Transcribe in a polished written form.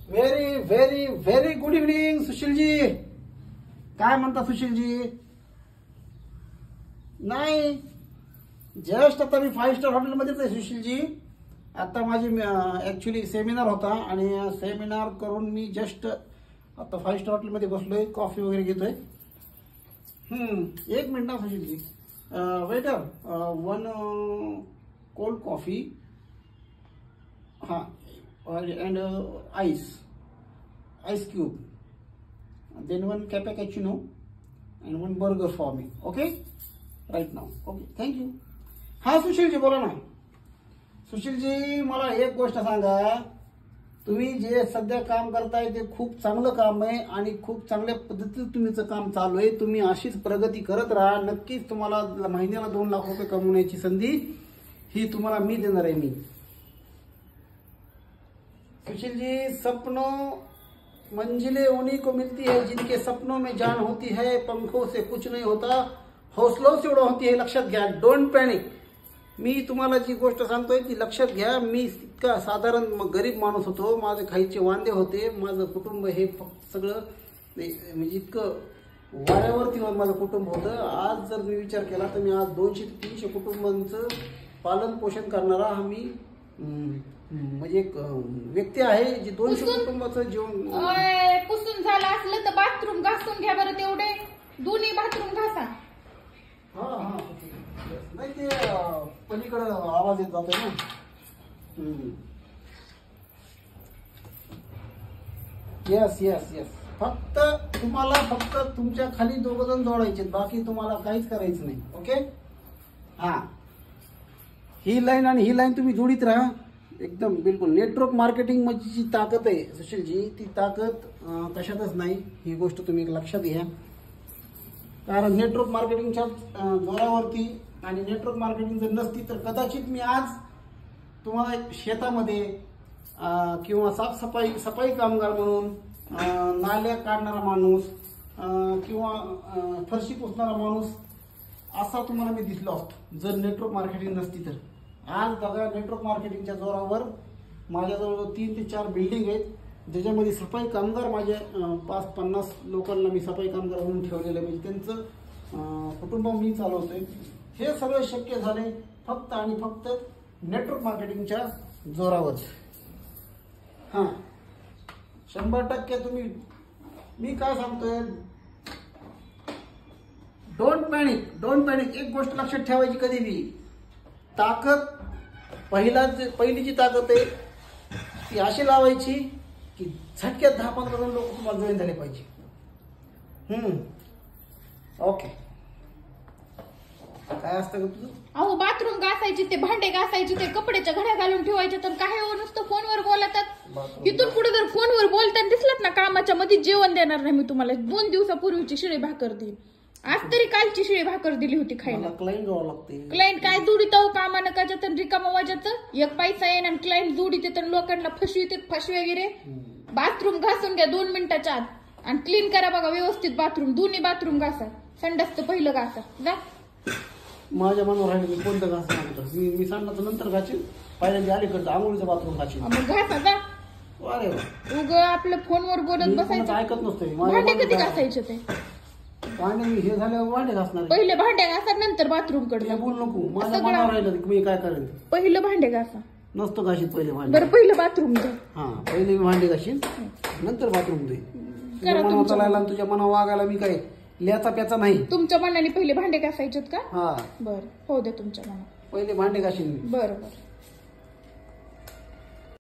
Very very very good evening Sushilji. काय म्हणता सुशीलजी? नाही, जस्ट आता मी 5 स्टार हॉटेलमध्येच आहे सुशीलजी. आता माझी ऍक्च्युली सेमिनार होता आणि सेमिनार करून मी जस्ट आता 5 स्टार हॉटेलमध्ये बसलोय, कॉफी वगैरे घेतोय. एक मिनिट ना Sushilji. Waiter 1 cold coffee and ice cube, then 1 cappuccino and 1 burger for me. Okay, right now. Okay, thank you. हा सुशीलजी बोला ना. सुशीलजी मला एक गोष्ट सांगा, तुम्ही जे सध्या काम करताय ते खूप चांगलं काम आहे आणि खूप चांगल्या पद्धतीने तुमचं काम चालू आहे. तुम्ही अशीच प्रगती करत राहा. नक्कीच तुम्हाला महिन्याला 2 लाख रुपये कमवण्याची संधी ही तुम्हाला मी देणार आहे. मी सुशील जी, सपनों मंजिलें उन्हीं को मिलती है जिनके सपनों में जान होती है. पंखों से कुछ नहीं होता, हौसलों से उड़ा होती है. लक्षात घ्या. Don't panic. मी तुम्हाला जी गोष्ट सांगतोय ती लक्षात घ्या. मी इतका साधारण गरीब माणूस होतो, माझे खायचे वांदे होते, माझं कुटुंब हे सगळं म्हणजे इतकं वाऱ्यावरती माझं कुटुंब होतं. आज जर मी विचार केला तर मी आज 200 ते 300 कुटुंबांचं पालन पोषण करणारा मी म्हणजे एक व्यक्ती आहे जी 200 कुटुंबाचं जीवन. पुसून झालं असलं तर बाथरूम घासून घ्या बरं. तेवढे दोन्ही बाथरूम घासा. हा नाही ते पलीकडे आवाज येत जातोय ना. Yes yes yes. फक्त तुमच्या खाली 2 जण जोडायचे, बाकी तुम्हाला काहीच करायचं नाही. ओके. हा, ही लाईन आणि ही लाईन तुम्ही जोडीत राहा एकदम बिलकुल. नेटवर्क मार्केटिंग मध्ये जी ताकद आहे सुशीलजी, ती ताकद कशातच नाही. ही गोष्ट तुम्ही लक्षात घ्या. कारण नेटवर्क मार्केटिंगच्या जोरावरती आणि नेटवर्क मार्केटिंग जर नसती तर कदाचित मी आज तुम्हाला एक शेतामध्ये किंवा सफाई कामगार म्हणून, नाल्या काढणारा माणूस किंवा फरशी पुसणारा माणूस असा तुम्हाला मी दिसलो असतो जर नेटवर्क मार्केटिंग नसती तर. आज बघा, नेटवर्क मार्केटिंगच्या जोरावर माझ्याजवळ 3 ते 4 बिल्डिंग आहेत, ज्याच्यामध्ये सफाई कामगार माझ्या 5-50 लोकांना मी सफाई कामगार म्हणून ठेवलेले, म्हणजे त्यांचं कुटुंब मी चालवतोय. हे सगळं शक्य झाले फक्त आणि फक्त नेटवर्क मार्केटिंगच्या जोरावर. हा, 100% तुम्ही. मी काय सांगतोय, डोंट पॅनिक. एक गोष्ट लक्षात ठेवायची कधी बी. ताकद पहिली जी ताकद आहे ती अशी लावायची की झटक्यात 10-15 जण लोक तुम्हाला जॉईन झाले पाहिजे. ओके. काय असतं का तुझं? अहो, बाथरूम घासायची, ते भांडे घासायचे, ते कपड्याच्या घड्या घालून ठेवायचे. तर काय हो, नुसतं फोनवर बोलतात. इथून पुढे जर फोनवर बोलताना दिसलात ना, कामाच्या मध्ये जेवण देणार नाही मी तुम्हाला. 2 दिवसापूर्वीची शिळी भाकर देईन. आज तरी कालची शिळी भाकर दिली होती खायला. क्लायंट जावं लागते. क्लायंट काय जोडीत हो, कामानं काच्यात रिकामा वाजाचं. 1 पैसा येईन आणि क्लायंट जोडीत येत, लोकांना फसवी वगैरे. बाथरूम घासून घ्या 2 मिनिटाच्या आत आणि क्लीन करा बघा व्यवस्थित बाथरूम. दोन्ही बाथरूम घासा. संडासचं पहिलं घासा. जा. माझ्या मनावर राहिले मी कोणतं घासणार. मी सांगणार नंतर घासीन. पहिल्यांदा अलीकडचं आंघोळीचं बाथरूम घासीन. मग घासा जा. अरे उग आपलं फोनवर बोलत बसायचं. ऐकत नसतोय. भांडे कधी घासायचे ते? भांडे हे झाल्यावर भांडे घासणार. पहिले भांडे घासा, नंतर बाथरूम कडे बोल नको. माझ्या मनावर राहिलं मी काय करेन. पहिलं भांडे घासा. नसतो घाशीत पहिले भांडे. बरं, पहिलं बाथरूम दे. हा, पहिले मी भांडे घासीन, नंतर बाथरूम दे. मनावर चालायला तुझ्या मनावर वागायला मी काय लिहाचा प्याचा नाही. तुमच्या मनाने पहिले भांडे घासायचेत का? हा, बरं, हो दे तुमच्या मनात. पहिले भांडे घासीन. बरं.